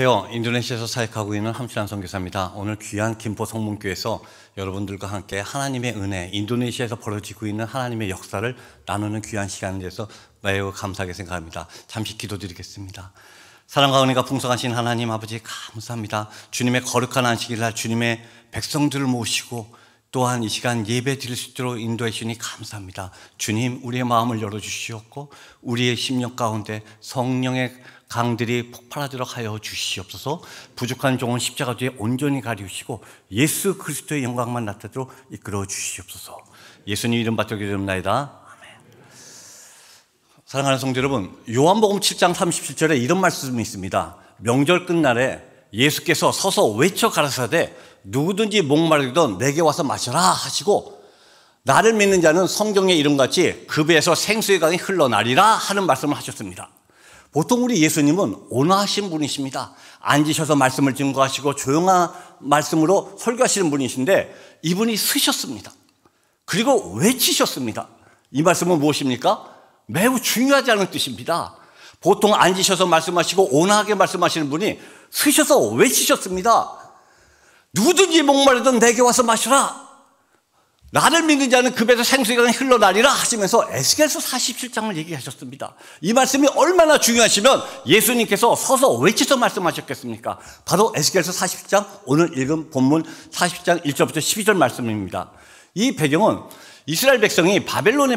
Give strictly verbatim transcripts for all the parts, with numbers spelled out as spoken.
안녕하세요. 인도네시아에서 사역하고 있는 함신환 선교사입니다. 오늘 귀한 김포 성문교회에서 여러분들과 함께 하나님의 은혜, 인도네시아에서 벌어지고 있는 하나님의 역사를 나누는 귀한 시간에 대해서 매우 감사하게 생각합니다. 잠시 기도드리겠습니다. 사랑과 은혜가 풍성하신 하나님 아버지 감사합니다. 주님의 거룩한 안식일날 주님의 백성들을 모시고 또한 이 시간 예배 드릴 수 있도록 인도해 주시니 감사합니다. 주님, 우리의 마음을 열어주시옵고 우리의 심령 가운데 성령의 강들이 폭발하도록 하여 주시옵소서. 부족한 종은 십자가 뒤에 온전히 가리우시고 예수 그리스도의 영광만 나타나도록 이끌어 주시옵소서. 예수님 이름 받들게 되옵나이다. 아멘. 사랑하는 성도 여러분, 요한복음 칠 장 삼십칠 절에 이런 말씀이 있습니다. 명절 끝날에 예수께서 서서 외쳐 가라사대 누구든지 목마르든 내게 와서 마셔라 하시고 나를 믿는 자는 성경의 이름같이 그 배에서 생수의 강이 흘러나리라 하는 말씀을 하셨습니다. 보통 우리 예수님은 온화하신 분이십니다. 앉으셔서 말씀을 증거하시고 조용한 말씀으로 설교하시는 분이신데 이분이 쓰셨습니다. 그리고 외치셨습니다. 이 말씀은 무엇입니까? 매우 중요하지 않은 뜻입니다. 보통 앉으셔서 말씀하시고 온화하게 말씀하시는 분이 쓰셔서 외치셨습니다. 누구든지 목마르든 내게 와서 마셔라. 나를 믿는 자는 그 배에서 생수의 강이 흘러나리라 하시면서 에스겔서 사십칠 장을 얘기하셨습니다. 이 말씀이 얼마나 중요하시면 예수님께서 서서 외쳐서 말씀하셨겠습니까? 바로 에스겔서 사십칠 장, 오늘 읽은 본문 사십 장 일 절부터 십이 절 말씀입니다. 이 배경은 이스라엘 백성이 바벨론의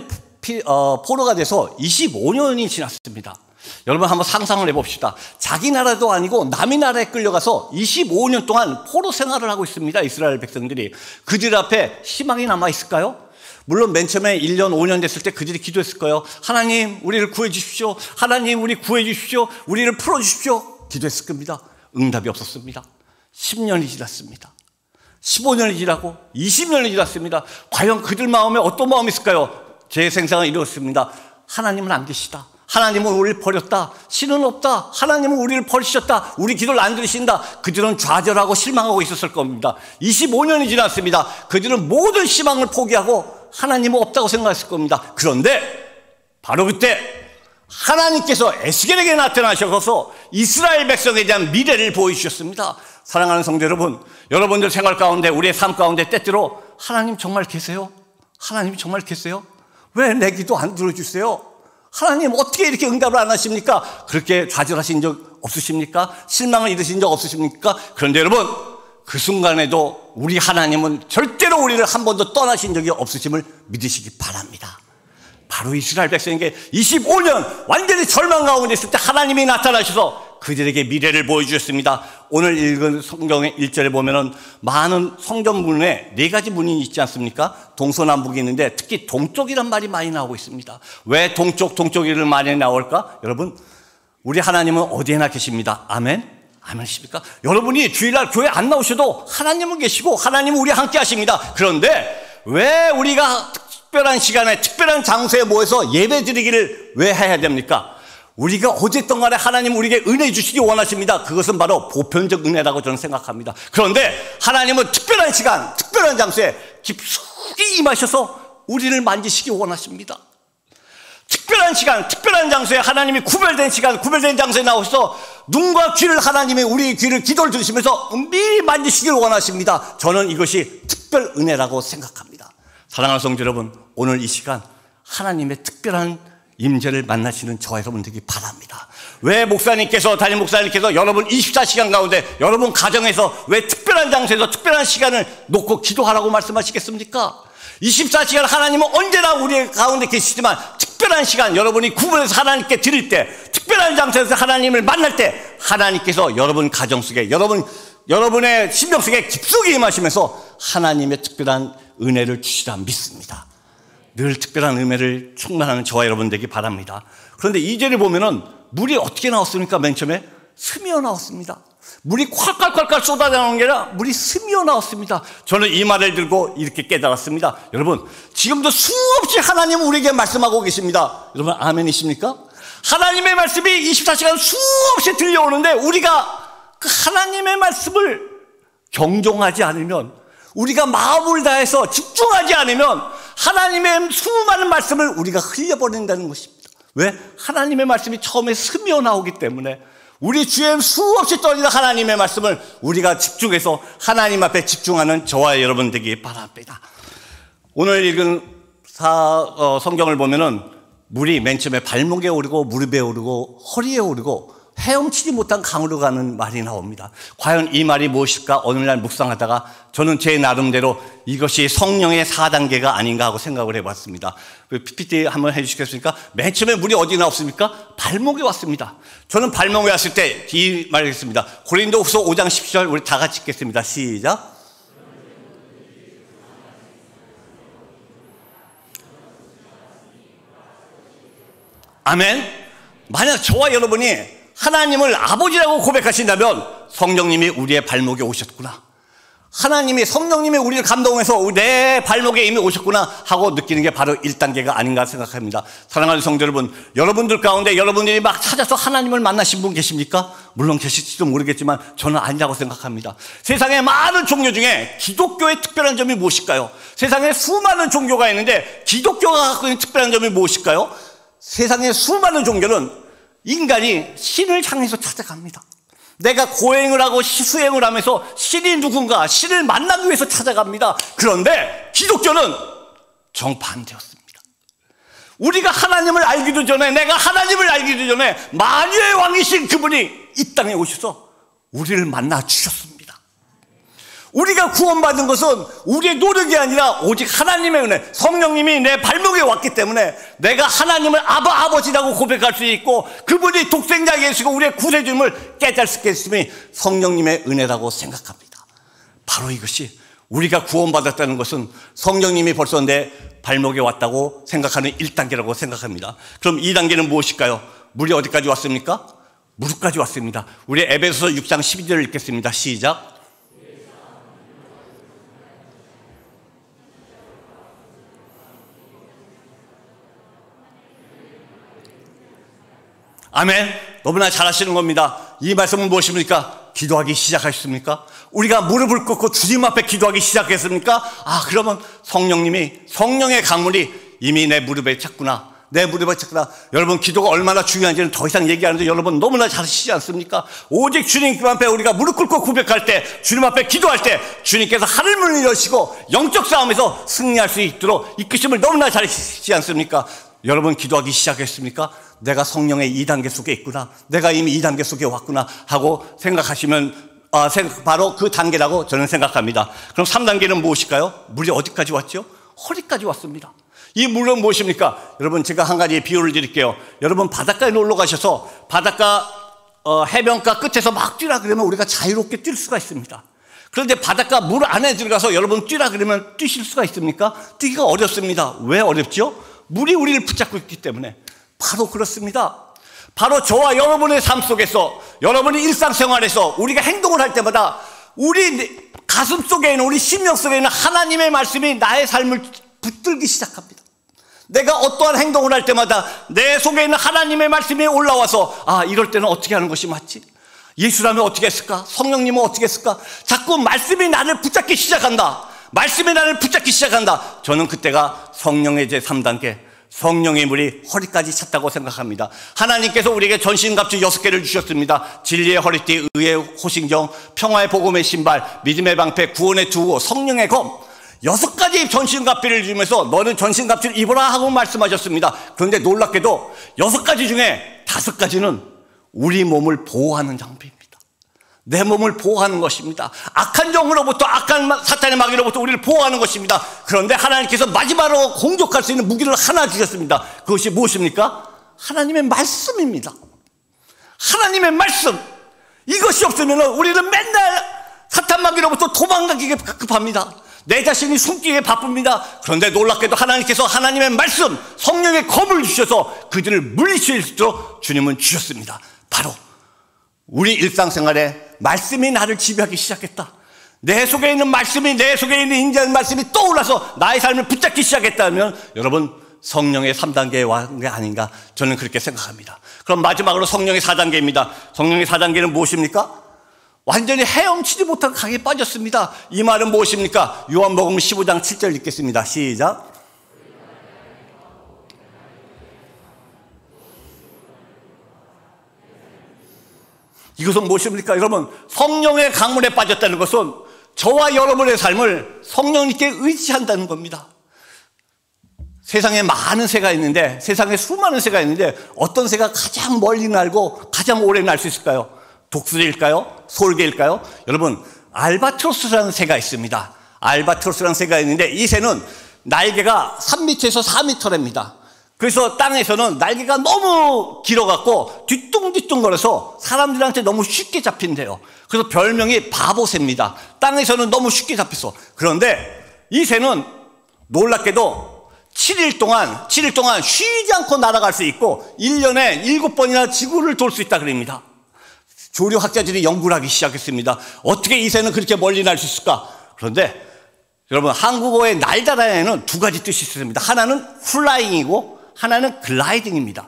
포로가 돼서 이십오 년이 지났습니다. 여러분 한번 상상을 해봅시다. 자기 나라도 아니고 남의 나라에 끌려가서 이십오 년 동안 포로 생활을 하고 있습니다. 이스라엘 백성들이. 그들 앞에 희망이 남아있을까요? 물론 맨 처음에 일 년, 오 년 됐을 때 그들이 기도했을 거예요. 하나님 우리를 구해 주십시오. 하나님 우리 구해 주십시오. 우리를 풀어 주십시오. 기도했을 겁니다. 응답이 없었습니다. 십 년이 지났습니다. 십오 년이 지나고 이십 년이 지났습니다. 과연 그들 마음에 어떤 마음이 있을까요? 제 생각은 이렇습니다. 하나님은 안 계시다. 하나님은 우리를 버렸다. 신은 없다. 하나님은 우리를 버리셨다. 우리 기도를 안 들으신다. 그들은 좌절하고 실망하고 있었을 겁니다. 이십오 년이 지났습니다. 그들은 모든 희망을 포기하고 하나님은 없다고 생각했을 겁니다. 그런데 바로 그때 하나님께서 에스겔에게 나타나셔서 이스라엘 백성에 대한 미래를 보여주셨습니다. 사랑하는 성도 여러분, 여러분들 생활 가운데 우리의 삶 가운데 때때로 하나님 정말 계세요? 하나님 정말 계세요? 왜 내 기도 안 들어주세요? 하나님 어떻게 이렇게 응답을 안 하십니까? 그렇게 좌절하신 적 없으십니까? 실망을 잃으신 적 없으십니까? 그런데 여러분, 그 순간에도 우리 하나님은 절대로 우리를 한 번도 떠나신 적이 없으심을 믿으시기 바랍니다. 바로 이스라엘 백성에게 이십오 년 완전히 절망 가운데 있을 때 하나님이 나타나셔서 그들에게 미래를 보여주셨습니다. 오늘 읽은 성경의 일 절에 보면은 많은 성전문에 네 가지 문이 있지 않습니까? 동서남북이 있는데 특히 동쪽이란 말이 많이 나오고 있습니다. 왜 동쪽, 동쪽이를 많이 나올까? 여러분, 우리 하나님은 어디에나 계십니다. 아멘? 아멘이십니까? 여러분이 주일날 교회 안 나오셔도 하나님은 계시고 하나님은 우리와 함께 하십니다. 그런데 왜 우리가 특별한 시간에 특별한 장소에 모여서 예배 드리기를 왜 해야 됩니까? 우리가 어쨌든 간에 하나님 우리에게 은혜 주시기 원하십니다. 그것은 바로 보편적 은혜라고 저는 생각합니다. 그런데 하나님은 특별한 시간, 특별한 장소에 깊숙이 임하셔서 우리를 만지시기 원하십니다. 특별한 시간, 특별한 장소에 하나님이 구별된 시간, 구별된 장소에 나오셔서 눈과 귀를 하나님이 우리 귀를 기도를 들으시면서 은밀히 만지시기를 원하십니다. 저는 이것이 특별 은혜라고 생각합니다. 사랑하는 성도 여러분, 오늘 이 시간 하나님의 특별한 임재를 만나시는 저와 여러분 되기 바랍니다. 왜 목사님께서, 담임 목사님께서 여러분 이십사 시간 가운데 여러분 가정에서 왜 특별한 장소에서 특별한 시간을 놓고 기도하라고 말씀하시겠습니까? 이십사 시간 하나님은 언제나 우리 가운데 계시지만 특별한 시간 여러분이 구분해서 하나님께 드릴 때, 특별한 장소에서 하나님을 만날 때 하나님께서 여러분 가정 속에, 여러분 여러분의 심령 속에 깊숙이 임하시면서 하나님의 특별한 은혜를 주시라 믿습니다. 늘 특별한 은혜를 충만하는 저와 여러분 되기 바랍니다. 그런데 이 절에 보면은 물이 어떻게 나왔습니까? 맨 처음에 스미어 나왔습니다. 물이 콸콸콸콸 쏟아나오는 게 아니라 물이 스미어 나왔습니다. 저는 이 말을 들고 이렇게 깨달았습니다. 여러분, 지금도 수없이 하나님은 우리에게 말씀하고 계십니다. 여러분 아멘이십니까? 하나님의 말씀이 이십사 시간 수없이 들려오는데 우리가 그 하나님의 말씀을 경종하지 않으면, 우리가 마음을 다해서 집중하지 않으면 하나님의 수많은 말씀을 우리가 흘려버린다는 것입니다. 왜? 하나님의 말씀이 처음에 스며 나오기 때문에 우리 주에 수없이 떨어지는 하나님의 말씀을 우리가 집중해서 하나님 앞에 집중하는 저와 여러분 되기 바랍니다. 오늘 읽은 사, 어, 성경을 보면은 물이 맨 처음에 발목에 오르고 무릎에 오르고 허리에 오르고 헤엄치지 못한 강으로 가는 말이 나옵니다. 과연 이 말이 무엇일까? 오늘날 묵상하다가 저는 제 나름대로 이것이 성령의 사 단계가 아닌가 하고 생각을 해봤습니다. 피피티 한번 해주시겠습니까? 맨 처음에 물이 어디 나왔습니까? 발목에 왔습니다. 저는 발목에 왔을 때 이 말이겠습니다. 고린도후서 오 장 십 절 우리 다 같이 읽겠습니다. 시작. 아멘. 만약 저와 여러분이 하나님을 아버지라고 고백하신다면 성령님이 우리의 발목에 오셨구나, 하나님이 성령님이 우리를 감동해서 내 발목에 이미 오셨구나 하고 느끼는 게 바로 일 단계가 아닌가 생각합니다. 사랑하는 성도 여러분, 여러분들 가운데 여러분들이 막 찾아서 하나님을 만나신 분 계십니까? 물론 계실지도 모르겠지만 저는 아니라고 생각합니다. 세상의 많은 종교 중에 기독교의 특별한 점이 무엇일까요? 세상에 수많은 종교가 있는데 기독교가 갖고 있는 특별한 점이 무엇일까요? 세상의 수많은 종교는 인간이 신을 향해서 찾아갑니다. 내가 고행을 하고 수행을 하면서 신이 누군가, 신을 만나기 위해서 찾아갑니다. 그런데 기독교는 정반대였습니다. 우리가 하나님을 알기도 전에, 내가 하나님을 알기도 전에 만유의 왕이신 그분이 이 땅에 오셔서 우리를 만나 주셨습니다. 우리가 구원받은 것은 우리의 노력이 아니라 오직 하나님의 은혜, 성령님이 내 발목에 왔기 때문에 내가 하나님을 아바 아버지라고 고백할 수 있고 그분이 독생자 예수고 우리의 구세주임을 깨달을 수 있음이 성령님의 은혜라고 생각합니다. 바로 이것이 우리가 구원받았다는 것은 성령님이 벌써 내 발목에 왔다고 생각하는 일 단계라고 생각합니다. 그럼 이 단계는 무엇일까요? 물이 어디까지 왔습니까? 무릎까지 왔습니다. 우리 에베소서 육 장 십이 절을 읽겠습니다. 시작. 아멘. 너무나 잘하시는 겁니다. 이 말씀은 무엇입니까? 기도하기 시작하셨습니까? 우리가 무릎을 꿇고 주님 앞에 기도하기 시작했습니까? 아, 그러면 성령님이, 성령의 강물이 이미 내 무릎에 찼구나, 내 무릎에 찼구나. 여러분, 기도가 얼마나 중요한지는 더 이상 얘기하는데 여러분 너무나 잘하시지 않습니까? 오직 주님 앞에 우리가 무릎 꿇고 고백할 때, 주님 앞에 기도할 때 주님께서 하늘문을 여시고 영적 싸움에서 승리할 수 있도록 이끄심을 너무나 잘하시지 않습니까? 여러분, 기도하기 시작했습니까? 내가 성령의 이 단계 속에 있구나, 내가 이미 이 단계 속에 왔구나 하고 생각하시면 아, 바로 그 단계라고 저는 생각합니다. 그럼 삼 단계는 무엇일까요? 물이 어디까지 왔죠? 허리까지 왔습니다. 이 물은 무엇입니까? 여러분, 제가 한 가지 비유를 드릴게요. 여러분, 바닷가에 놀러 가셔서 바닷가 어, 해변가 끝에서 막 뛰라 그러면 우리가 자유롭게 뛸 수가 있습니다. 그런데 바닷가 물 안에 들어가서 여러분 뛰라 그러면 뛰실 수가 있습니까? 뛰기가 어렵습니다. 왜 어렵죠? 물이 우리를 붙잡고 있기 때문에. 바로 그렇습니다. 바로 저와 여러분의 삶 속에서, 여러분의 일상생활에서 우리가 행동을 할 때마다 우리 가슴 속에 있는, 우리 심령 속에 있는 하나님의 말씀이 나의 삶을 붙들기 시작합니다. 내가 어떠한 행동을 할 때마다 내 속에 있는 하나님의 말씀이 올라와서 아, 이럴 때는 어떻게 하는 것이 맞지? 예수라면 어떻게 했을까? 성령님은 어떻게 했을까? 자꾸 말씀이 나를 붙잡기 시작한다. 말씀이 나를 붙잡기 시작한다. 저는 그때가 성령의 제삼 단계, 성령의 물이 허리까지 찼다고 생각합니다. 하나님께서 우리에게 전신갑주 여섯 개를 주셨습니다. 진리의 허리띠, 의의 호신경, 평화의 복음의 신발, 믿음의 방패, 구원의 투구, 성령의 검, 여섯 가지 전신갑주를 주면서 너는 전신갑주를 입어라 하고 말씀하셨습니다. 그런데 놀랍게도 여섯 가지 중에 다섯 가지는 우리 몸을 보호하는 장비입니다. 내 몸을 보호하는 것입니다. 악한 영으로부터, 악한 사탄의 마귀로부터 우리를 보호하는 것입니다. 그런데 하나님께서 마지막으로 공격할 수 있는 무기를 하나 주셨습니다. 그것이 무엇입니까? 하나님의 말씀입니다. 하나님의 말씀. 이것이 없으면 우리는 맨날 사탄 마귀로부터 도망가기에 급합니다. 내 자신이 숨기기에 바쁩니다. 그런데 놀랍게도 하나님께서 하나님의 말씀, 성령의 검을 주셔서 그들을 물리칠 수 있도록 주님은 주셨습니다. 바로 우리 일상생활에 말씀이 나를 지배하기 시작했다. 내 속에 있는 말씀이, 내 속에 있는 인자의 말씀이 떠올라서 나의 삶을 붙잡기 시작했다면 여러분, 성령의 삼 단계에 왔는 게 아닌가, 저는 그렇게 생각합니다. 그럼 마지막으로 성령의 사 단계입니다. 성령의 사 단계는 무엇입니까? 완전히 헤엄치지 못한 강에 빠졌습니다. 이 말은 무엇입니까? 요한복음 십오 장 칠 절 읽겠습니다. 시작. 이것은 무엇입니까? 여러분, 성령의 강물에 빠졌다는 것은 저와 여러분의 삶을 성령님께 의지한다는 겁니다. 세상에 많은 새가 있는데, 세상에 수많은 새가 있는데 어떤 새가 가장 멀리 날고 가장 오래 날 수 있을까요? 독수리일까요? 솔개일까요? 여러분, 알바트로스라는 새가 있습니다. 알바트로스라는 새가 있는데 이 새는 날개가 삼 미터에서 사 미터랍니다. 그래서 땅에서는 날개가 너무 길어갖고 뒤뚱뒤뚱거려서 사람들한테 너무 쉽게 잡힌대요. 그래서 별명이 바보새입니다. 땅에서는 너무 쉽게 잡혔어. 그런데 이 새는 놀랍게도 칠 일 동안 칠 일 동안 쉬지 않고 날아갈 수 있고 일 년에 일곱 번이나 지구를 돌 수 있다 그럽니다. 조류학자들이 연구를 하기 시작했습니다. 어떻게 이 새는 그렇게 멀리 날 수 있을까? 그런데 여러분, 한국어의 날다라에는 두 가지 뜻이 있습니다. 하나는 플라잉이고 하나는 글라이딩입니다.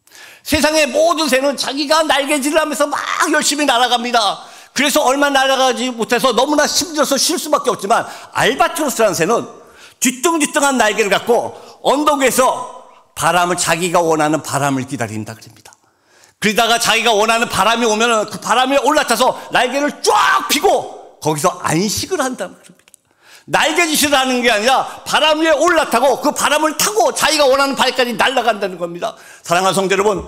세상의 모든 새는 자기가 날개질을 하면서 막 열심히 날아갑니다. 그래서 얼마 날아가지 못해서 너무나 힘들어서 쉴 수밖에 없지만 알바트로스라는 새는 뒤뚱뒤뚱한 날개를 갖고 언덕 위에서 바람을, 자기가 원하는 바람을 기다린다 그럽니다. 그러다가 자기가 원하는 바람이 오면 그 바람에 올라타서 날개를 쫙 펴고 거기서 안식을 한다는 겁니다. 날개짓을 하는 게 아니라 바람 위에 올라타고 그 바람을 타고 자기가 원하는 발까지 날아간다는 겁니다. 사랑하는 성도 여러분,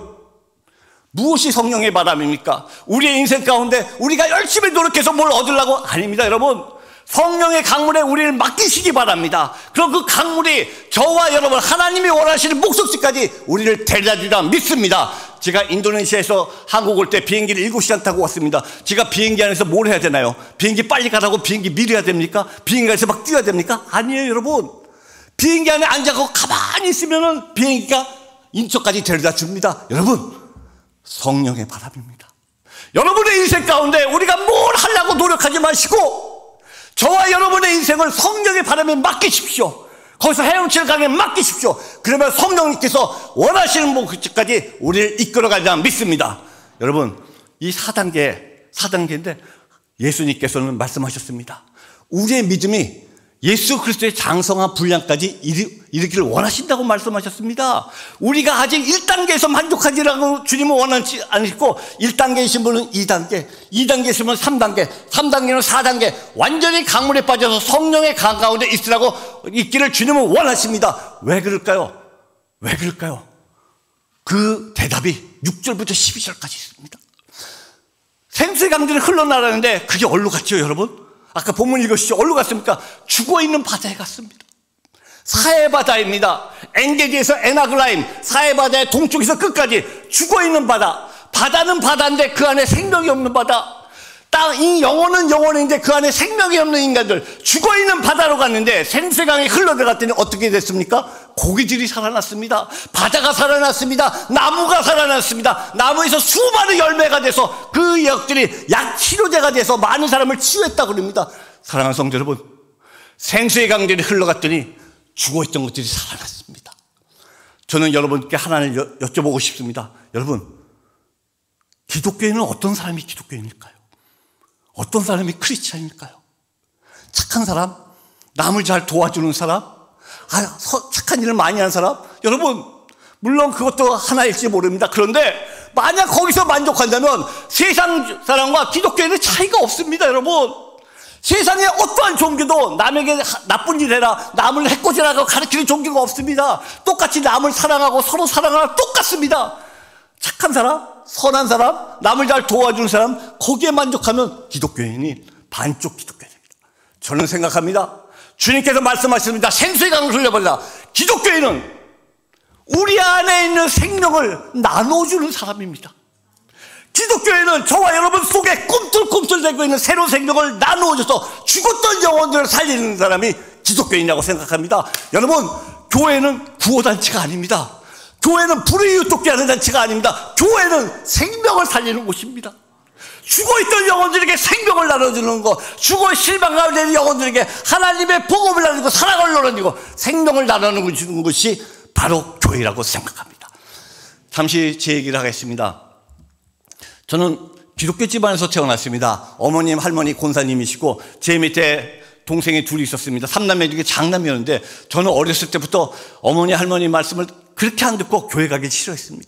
무엇이 성령의 바람입니까? 우리의 인생 가운데 우리가 열심히 노력해서 뭘 얻으려고? 아닙니다. 여러분, 성령의 강물에 우리를 맡기시기 바랍니다. 그럼 그 강물이 저와 여러분, 하나님이 원하시는 목적지까지 우리를 데려다주리라 믿습니다. 제가 인도네시아에서 한국 올 때 비행기를 일곱 시간 타고 왔습니다. 제가 비행기 안에서 뭘 해야 되나요? 비행기 빨리 가라고 비행기 미리 해야 됩니까? 비행기 안에서 막 뛰어야 됩니까? 아니에요, 여러분. 비행기 안에 앉아서 가만히 있으면은 비행기가 인천까지 데려다 줍니다. 여러분, 성령의 바람입니다. 여러분의 인생 가운데 우리가 뭘 하려고 노력하지 마시고 저와 여러분의 인생을 성령의 바람에 맡기십시오. 거기서 헤엄칠 강에 맡기십시오. 그러면 성령님께서 원하시는 목적까지 우리를 이끌어가리라 믿습니다. 여러분, 이 사 단계, 사 단계인데 예수님께서는 말씀하셨습니다. 우리의 믿음이 예수 그리스도의 장성한 분량까지 이르기를 원하신다고 말씀하셨습니다. 우리가 아직 일 단계에서 만족하지라고 주님은 원하지 않으시고 일 단계이신 분은 이 단계, 이 단계이신 분은 삼 단계, 삼 단계는 사 단계 완전히 강물에 빠져서 성령의 강 가운데 있으라고 있기를 주님은 원하십니다. 왜 그럴까요? 왜 그럴까요? 그 대답이 육 절부터 십이 절까지 있습니다. 생수의 강들이 흘러나가는데 그게 어디로 갔죠, 여러분? 아까 본문 읽으시죠. 어디로 갔습니까? 죽어있는 바다에 갔습니다. 사해바다입니다. 엔게디에서 에나글라임, 사해바다의 동쪽에서 끝까지 죽어있는 바다. 바다는 바다인데 그 안에 생명이 없는 바다. 땅, 이 영혼은 영혼인데 그 안에 생명이 없는 인간들. 죽어있는 바다로 갔는데 생수강이 흘러들어갔더니 어떻게 됐습니까? 고기들이 살아났습니다. 바다가 살아났습니다. 나무가 살아났습니다. 나무에서 수많은 열매가 돼서 그 역들이 약 치료제가 돼서 많은 사람을 치유했다고 그럽니다. 사랑하는 성도 여러분, 생수의 강들이 흘러갔더니 죽어있던 것들이 살아났습니다. 저는 여러분께 하나를 여, 여쭤보고 싶습니다. 여러분, 기독교인은 어떤 사람이 기독교인일까요? 어떤 사람이 크리스찬일까요? 착한 사람? 남을 잘 도와주는 사람? 아, 착한 일을 많이 하는 사람? 여러분, 물론 그것도 하나일지 모릅니다. 그런데 만약 거기서 만족한다면 세상 사람과 기독교인은 차이가 없습니다. 여러분, 세상에 어떠한 종교도 남에게 나쁜 일 해라, 남을 해코지라고 가르치는 종교가 없습니다. 똑같이 남을 사랑하고 서로 사랑하라 똑같습니다. 착한 사람, 선한 사람, 남을 잘 도와주는 사람, 거기에 만족하면 기독교인이 반쪽 기독교인입니다. 저는 생각합니다. 주님께서 말씀하셨습니다. 생수의 강을 흘려버리라. 기독교인은 우리 안에 있는 생명을 나눠주는 사람입니다. 기독교인은 저와 여러분 속에 꿈틀꿈틀대고 있는 새로운 생명을 나누어줘서 죽었던 영혼들을 살리는 사람이 기독교인이라고 생각합니다. 여러분, 교회는 구호단체가 아닙니다. 교회는 불의 유독게 하는 단체가 아닙니다. 교회는 생명을 살리는 곳입니다. 죽어있던 영혼들에게 생명을 나눠주는 것, 죽어 실망하는 있는 영혼들에게 하나님의 복음을 나누고 사랑을 나누고 생명을 나누는 것이 바로 교회라고 생각합니다. 잠시 제 얘기를 하겠습니다. 저는 기독교 집안에서 태어났습니다. 어머님, 할머니 권사님이시고 제 밑에 동생이 둘이 있었습니다. 삼남매 중에 장남이었는데 저는 어렸을 때부터 어머니, 할머니 말씀을 그렇게 안 듣고 교회 가기 싫어했습니다.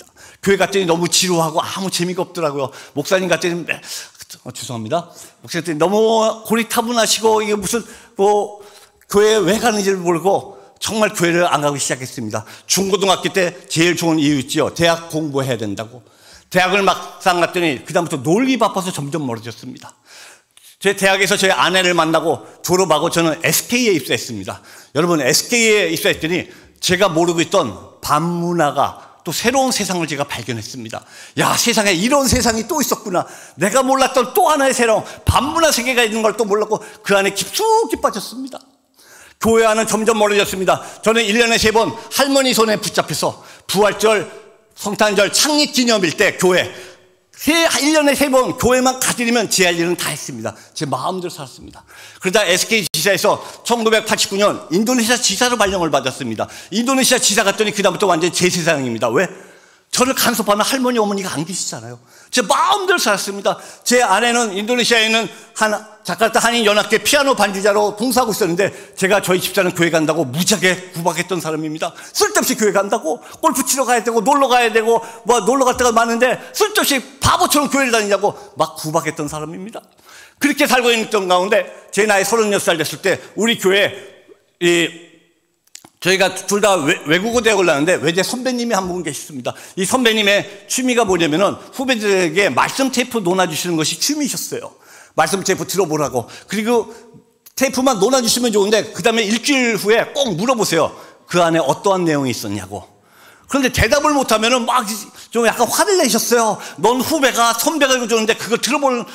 교회 갔더니 너무 지루하고 아무 재미가 없더라고요. 목사님 갔더니 어, 죄송합니다. 목사님 너무 고리타분하시고 이게 무슨 뭐 교회에 왜 가는지를 모르고 정말 교회를 안 가기 시작했습니다. 중고등학교 때 제일 좋은 이유 있지요. 대학 공부해야 된다고. 대학을 막상 갔더니 그다음부터 놀기 바빠서 점점 멀어졌습니다. 제 대학에서 저희 아내를 만나고 졸업하고 저는 에스케이에 입사했습니다. 여러분, 에스케이에 입사했더니 제가 모르고 있던 반문화가 또 새로운 세상을 제가 발견했습니다. 야, 세상에 이런 세상이 또 있었구나. 내가 몰랐던 또 하나의 새로운 반문화 세계가 있는 걸 또 몰랐고 그 안에 깊숙이 빠졌습니다. 교회와는 점점 멀어졌습니다. 저는 일 년에 세 번 할머니 손에 붙잡혀서 부활절, 성탄절, 창립기념일 때 교회 일 년에 세 번 교회만 가드리면 제 할 일은 다 했습니다. 제 마음대로 살았습니다. 그러다 에스케이 지사에서 천구백팔십구 년 인도네시아 지사로 발령을 받았습니다. 인도네시아 지사 갔더니 그다음부터 완전히 제 세상입니다. 왜? 저를 간섭하는 할머니 어머니가 안 계시잖아요. 제 마음대로 살았습니다. 제 아내는 인도네시아에 있는 한 자카르타 한인연합회 피아노 반주자로 봉사하고 있었는데 제가 저희 집사는 교회 간다고 무지하게 구박했던 사람입니다. 쓸데없이 교회 간다고 골프 치러 가야 되고 놀러 가야 되고 뭐 놀러 갈 데가 많은데 쓸데없이 바보처럼 교회를 다니냐고 막 구박했던 사람입니다. 그렇게 살고 있던 가운데 제 나이 서른여섯 살 됐을 때 우리 교회 이 저희가 둘 다 외국어 대학을 나왔는데 외대 선배님이 한 분 계셨습니다. 이 선배님의 취미가 뭐냐면은 후배들에게 말씀 테이프 놓아주시는 것이 취미셨어요. 말씀 테이프 들어보라고. 그리고 테이프만 놓아주시면 좋은데 그 다음에 일주일 후에 꼭 물어보세요. 그 안에 어떠한 내용이 있었냐고. 그런데 대답을 못하면은 막 좀 약간 화를 내셨어요. 넌 후배가 선배가 이거 주는데 그걸 들어볼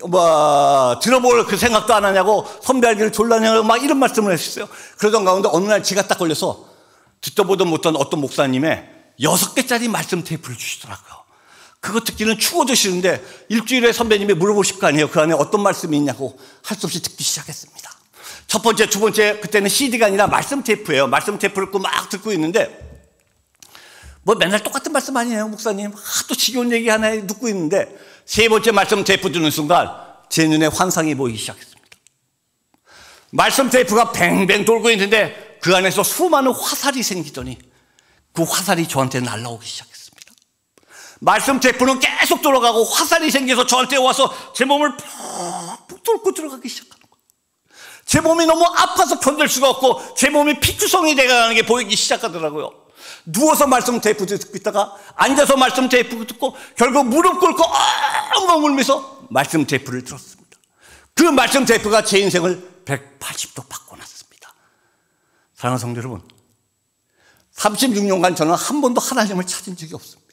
뭐 들어볼 그 생각도 안 하냐고, 선배 알기를 졸라냐고 막 이런 말씀을 했어요. 그러던 가운데 어느 날 제가 딱 걸려서 듣도 보도 못한 어떤 목사님의 여섯 개짜리 말씀 테이프를 주시더라고요. 그거 듣기는 추워지시는데 일주일에 선배님이 물어보실 거 아니에요. 그 안에 어떤 말씀이 있냐고. 할 수 없이 듣기 시작했습니다. 첫 번째, 두 번째, 그때는 씨디가 아니라 말씀 테이프예요. 말씀 테이프를 끄고 막 듣고 있는데 뭐 맨날 똑같은 말씀 아니에요, 목사님. 하도 지겨운 얘기 하나 듣고 있는데 세 번째 말씀 테이프 듣는 순간 제 눈에 환상이 보이기 시작했습니다. 말씀 테이프가 뱅뱅 돌고 있는데 그 안에서 수많은 화살이 생기더니 그 화살이 저한테 날아오기 시작했습니다. 말씀 테이프는 계속 돌아가고 화살이 생겨서 저한테 와서 제 몸을 푹푹 뚫고 들어가기 시작하는 거예요. 제 몸이 너무 아파서 견딜 수가 없고 제 몸이 피투성이 돼가는 게 보이기 시작하더라고요. 누워서 말씀 테이프 듣고 있다가 앉아서 말씀 테이프 듣고 결국 무릎 꿇고 엉엉 울면서 말씀 테이프를 들었습니다. 그 말씀 테이프가 제 인생을 백팔십 도 바꿔놨습니다. 사랑하는 성도 여러분, 삼십육 년간 저는 한 번도 하나님을 찾은 적이 없습니다.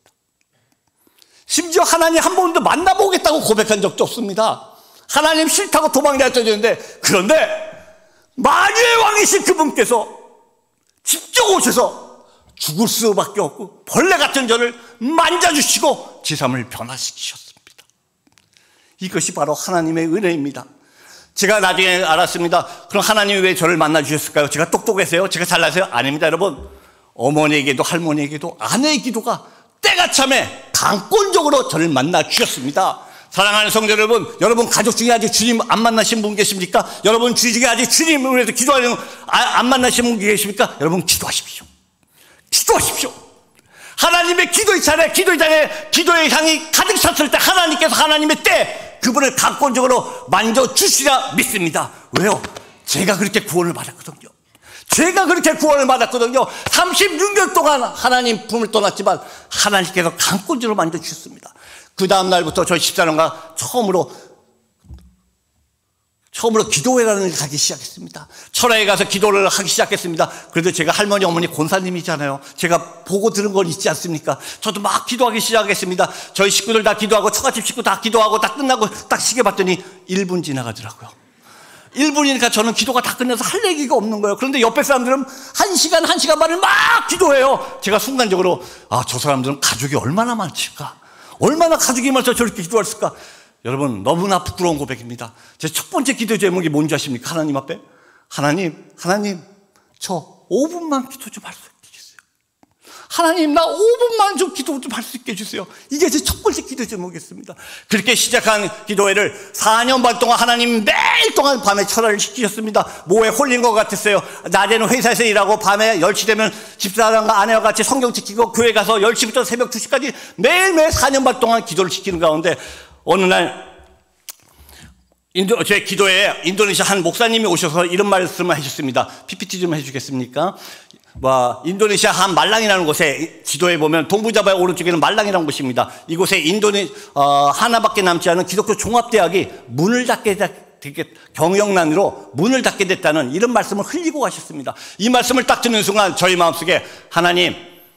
심지어 하나님 한 번도 만나보겠다고 고백한 적도 없습니다. 하나님 싫다고 도망다녔는데, 그런데 만유의 왕이신 그분께서 직접 오셔서 죽을 수밖에 없고 벌레 같은 저를 만져주시고 제 삶을 변화시키셨습니다. 이것이 바로 하나님의 은혜입니다. 제가 나중에 알았습니다. 그럼 하나님이 왜 저를 만나주셨을까요? 제가 똑똑해서요? 제가 잘나서요? 아닙니다. 여러분, 어머니에게도 할머니에게도 아내의 기도가 때가 참에 강권적으로 저를 만나주셨습니다. 사랑하는 성도 여러분, 여러분 가족 중에 아직 주님 안 만나신 분 계십니까? 여러분 주위 중에 아직 주님을 위해서 기도하는 안 만나신 분 계십니까? 여러분 기도하십시오. 기도하십시오. 하나님의 기도의 차례, 기도의 장에 기도의 향이 가득 찼을 때 하나님께서 하나님의 때 그분을 강권적으로 만져주시라 믿습니다. 왜요? 제가 그렇게 구원을 받았거든요. 제가 그렇게 구원을 받았거든요. 삼십육 년 동안 하나님 품을 떠났지만 하나님께서 강권적으로 만져주셨습니다. 그 다음 날부터 저희 집사람과 처음으로 처음으로 기도회 가는 데 가기 시작했습니다. 철회에 가서 기도를 하기 시작했습니다. 그래도 제가 할머니 어머니 권사님이잖아요. 제가 보고 들은 건 있지 않습니까? 저도 막 기도하기 시작했습니다. 저희 식구들 다 기도하고 처갓집 식구 다 기도하고 다 끝나고 딱 시계 봤더니 일 분 지나가더라고요. 일 분이니까 저는 기도가 다 끝나서 할 얘기가 없는 거예요. 그런데 옆에 사람들은 한 시간 한 시간 반을 막 기도해요. 제가 순간적으로 아, 저 사람들은 가족이 얼마나 많을까, 얼마나 가족이 많아서 저렇게 기도했을까. 여러분, 너무나 부끄러운 고백입니다. 제 첫 번째 기도 제목이 뭔지 아십니까? 하나님 앞에, 하나님, 하나님, 저 오 분만 기도 좀 할 수 있겠어요? 하나님, 나 오 분만 좀 기도 좀 할 수 있게 해주세요. 이게 제 첫 번째 기도 제목이었습니다. 그렇게 시작한 기도회를 사 년 반 동안 하나님 매일 동안 밤에 철야를 시키셨습니다. 뭐에 홀린 것 같았어요. 낮에는 회사에서 일하고 밤에 열 시 되면 집사람과 아내와 같이 성경 지키고 교회 가서 열 시부터 새벽 두 시까지 매일매일 사 년 반 동안 기도를 지키는 가운데 어느 날 인도, 제 기도회에 인도네시아 한 목사님이 오셔서 이런 말씀을 해주셨습니다. 피피티 좀 해주겠습니까? 와, 인도네시아 한 말랑이라는 곳에 지도에 보면 동부자바의 오른쪽에는 말랑이라는 곳입니다. 이곳에 인도네 어, 하나밖에 남지 않은 기독교 종합대학이 문을 닫게 되게 경영난으로 문을 닫게 됐다는 이런 말씀을 흘리고 가셨습니다. 이 말씀을 딱 듣는 순간 저희 마음속에 하나님,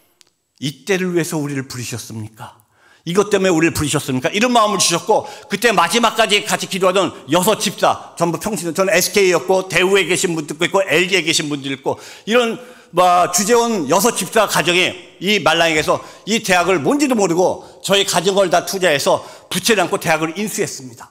이때를 위해서 우리를 부르셨습니까? 이것 때문에 우리를 부르셨습니까? 이런 마음을 주셨고, 그때 마지막까지 같이 기도하던 여섯 집사, 전부 평신, 저는 에스케이였고 대우에 계신 분들도 있고 엘지에 계신 분들 있고, 이런 뭐 주재원 여섯 집사 가정이 이 말랑에서 이 대학을 뭔지도 모르고 저희 가정을 다 투자해서 부채를 안고 대학을 인수했습니다.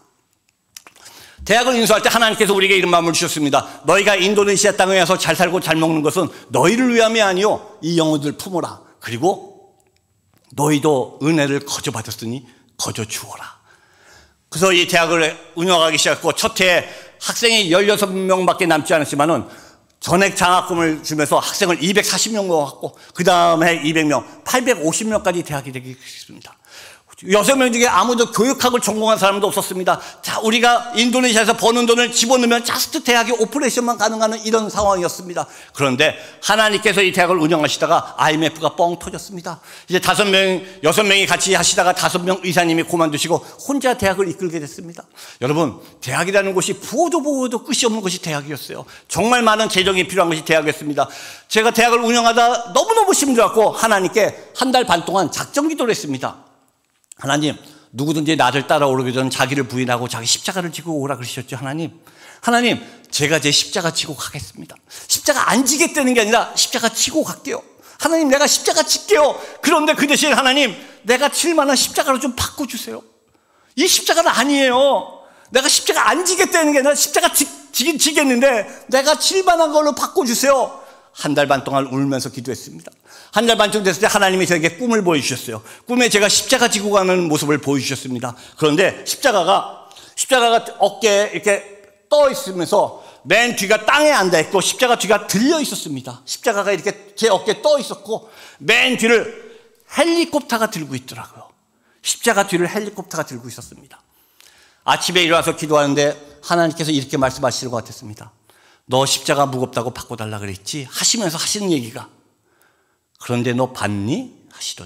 대학을 인수할 때 하나님께서 우리에게 이런 마음을 주셨습니다. 너희가 인도네시아 땅에 와서 잘 살고 잘 먹는 것은 너희를 위함이 아니요 이 영혼들 품어라. 그리고 너희도 은혜를 거저 받았으니 거저 주어라. 그래서 이 대학을 운영하기 시작했고, 첫 해에 학생이 열여섯 명밖에 남지 않았지만은 전액 장학금을 주면서 학생을 이백사십 명 모았고, 그 다음에 이백 명, 팔백오십 명까지 대학이 되기 시작했습니다. 여섯 명 중에 아무도 교육학을 전공한 사람도 없었습니다. 자, 우리가 인도네시아에서 버는 돈을 집어넣으면 자스트 대학의 오퍼레이션만 가능한 이런 상황이었습니다. 그런데 하나님께서 이 대학을 운영하시다가 아이엠에프가 뻥 터졌습니다. 이제 다섯 명, 여섯 명이 같이 하시다가 다섯 명 의사님이 그만두시고 혼자 대학을 이끌게 됐습니다. 여러분, 대학이라는 곳이 부어도 부어도 끝이 없는 것이 대학이었어요. 정말 많은 재정이 필요한 것이 대학이었습니다. 제가 대학을 운영하다 너무너무 힘들었고 하나님께 한 달 반 동안 작정 기도를 했습니다. 하나님, 누구든지 나를 따라오기 전 자기를 부인하고 자기 십자가를 지고 오라 그러셨죠. 하나님, 하나님, 제가 제 십자가 지고 가겠습니다. 십자가 안 지겠다는 게 아니라 십자가 지고 갈게요. 하나님, 내가 십자가 질게요. 그런데 그 대신 하나님, 내가 칠 만한 십자가로 좀 바꿔주세요. 이 십자가는 아니에요. 내가 십자가 안 지겠다는 게 아니라 십자가 지, 지긴 지겠는데 내가 칠 만한 걸로 바꿔주세요. 한 달 반 동안 울면서 기도했습니다. 한 달 반쯤 됐을 때 하나님이 저에게 꿈을 보여주셨어요. 꿈에 제가 십자가 지고 가는 모습을 보여주셨습니다. 그런데 십자가가 십자가가 어깨에 이렇게 떠 있으면서 맨 뒤가 땅에 앉아 있고 십자가 뒤가 들려 있었습니다. 십자가가 이렇게 제 어깨에 떠 있었고 맨 뒤를 헬리콥터가 들고 있더라고요. 십자가 뒤를 헬리콥터가 들고 있었습니다. 아침에 일어나서 기도하는데 하나님께서 이렇게 말씀하시는 것 같았습니다. 너 십자가 무겁다고 바꿔달라 그랬지? 하시면서 하시는 얘기가, 그런데 너 받니? 하시더니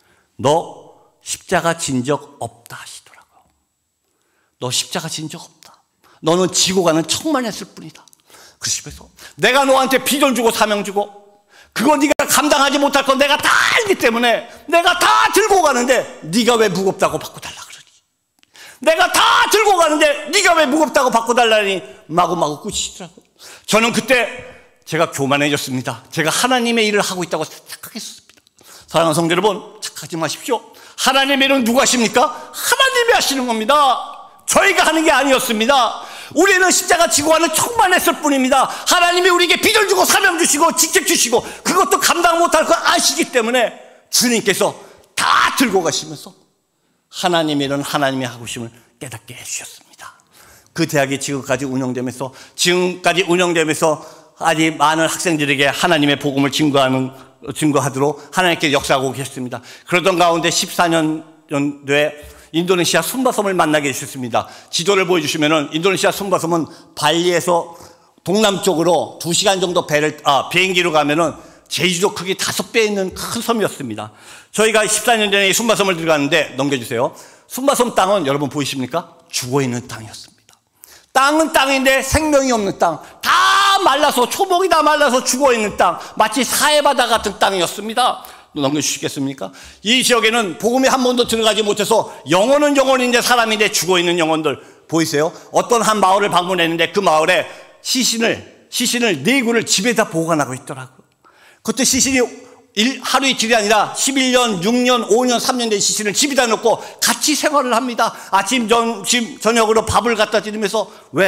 너 십자가 진 적 없다 하시더라고요. 너 십자가 진 적 없다. 너는 지고 가는 척만 했을 뿐이다. 그러시면서 내가 너한테 비전 주고 사명 주고 그거 네가 감당하지 못할 건 내가 다 알기 때문에 내가 다 들고 가는데 네가 왜 무겁다고 바꿔달라 그러니? 내가 다 들고 가는데 네가 왜 무겁다고 바꿔달라니? 마구마구 꾸짖더라고요. 저는 그때 제가 교만해졌습니다. 제가 하나님의 일을 하고 있다고 착각했습니다. 사랑하는 성도 여러분, 착각하지 마십시오. 하나님의 일은 누가 하십니까? 하나님이 하시는 겁니다. 저희가 하는 게 아니었습니다. 우리는 십자가 지고 가는 척만 했을 뿐입니다. 하나님이 우리에게 비전 주고 사명 주시고 직책 주시고 그것도 감당 못할 걸 아시기 때문에 주님께서 다 들고 가시면서 하나님의 일은 하나님이 하고 계심을 깨닫게 해주셨습니다. 그 대학이 지금까지 운영되면서 지금까지 운영되면서 아직 많은 학생들에게 하나님의 복음을 증거하는, 증거하도록 하나님께 역사하고 계셨습니다. 그러던 가운데 십사 년도에 인도네시아 순바섬을 만나게 해주셨습니다. 지도를 보여주시면은 인도네시아 순바섬은 발리에서 동남쪽으로 두 시간 정도 배를, 아, 비행기로 가면은 제주도 크기 다섯 배 있는 큰 섬이었습니다. 저희가 십사 년 전에 순바섬을 들어갔는데, 넘겨주세요. 순바섬 땅은 여러분 보이십니까? 죽어있는 땅이었습니다. 땅은 땅인데 생명이 없는 땅, 다 말라서, 초목이 다 말라서 죽어있는 땅, 마치 사해바다 같은 땅이었습니다. 넘겨주시겠습니까? 이 지역에는 복음이 한 번도 들어가지 못해서 영혼은 영혼인데 사람인데 죽어있는 영혼들 보이세요? 어떤 한 마을을 방문했는데 그 마을에 시신을 시신을 네 구를 집에다 보관하고 있더라고요. 그때 시신이 일, 하루 이틀이 아니라 십일 년, 육 년, 오 년, 삼 년 된 시신을 집에다 놓고 같이 생활을 합니다. 아침, 점심, 저녁으로 밥을 갖다 드리면서. 왜?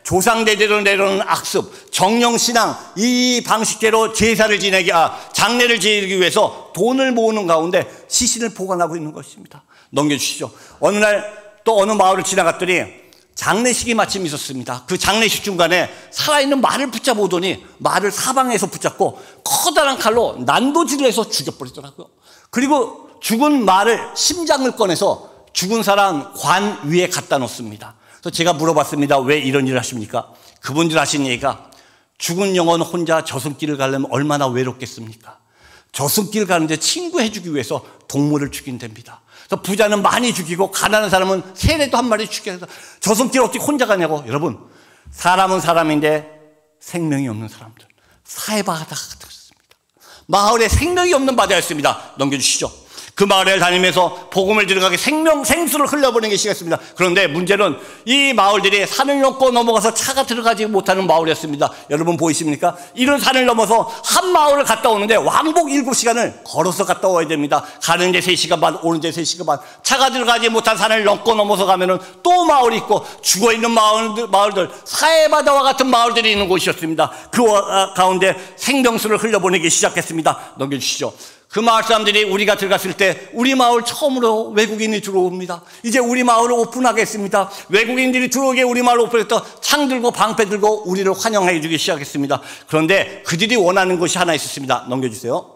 조상대대로 내려오는 악습, 정령신앙, 이 방식대로 제사를 지내기, 아, 장례를 지내기 위해서 돈을 모으는 가운데 시신을 보관하고 있는 것입니다. 넘겨주시죠. 어느 날 또 어느 마을을 지나갔더니 장례식이 마침 있었습니다. 그 장례식 중간에 살아있는 말을 붙잡아오더니 말을 사방에서 붙잡고 커다란 칼로 난도질을 해서 죽여버리더라고요. 그리고 죽은 말을 심장을 꺼내서 죽은 사람 관 위에 갖다 놓습니다. 그래서 제가 물어봤습니다. 왜 이런 일을 하십니까? 그분들 하신 얘기가 죽은 영혼 혼자 저승길을 가려면 얼마나 외롭겠습니까? 저승길 가는데 친구 해주기 위해서 동물을 죽인답니다. 그래서 부자는 많이 죽이고 가난한 사람은 새래도 한 마리 죽여서 저승길 어떻게 혼자 가냐고. 여러분, 사람은 사람인데 생명이 없는 사람들, 사해바다가 같았습니다. 마을에 생명이 없는 바다였습니다. 넘겨주시죠. 그 마을을 다니면서 복음을 들어가게 생명, 생수를 흘려보내기 시작했습니다. 그런데 문제는 이 마을들이 산을 넘고 넘어가서 차가 들어가지 못하는 마을이었습니다. 여러분 보이십니까? 이런 산을 넘어서 한 마을을 갔다 오는데 왕복 일곱 시간을 걸어서 갔다 와야 됩니다. 가는 데 세 시간 반, 오는 데 세 시간 반. 차가 들어가지 못한 산을 넘고 넘어서 가면은 또 마을이 있고 죽어있는 마을들, 마을들, 사해바다와 같은 마을들이 있는 곳이었습니다. 그 가운데 생명수를 흘려보내기 시작했습니다. 넘겨주시죠. 그 마을 사람들이 우리가 들어갔을 때 우리 마을 처음으로 외국인이 들어옵니다. 이제 우리 마을을 오픈하겠습니다. 외국인들이 들어오게 우리 마을을 오픈해서 창 들고 방패 들고 우리를 환영해 주기 시작했습니다. 그런데 그들이 원하는 것이 하나 있었습니다. 넘겨주세요.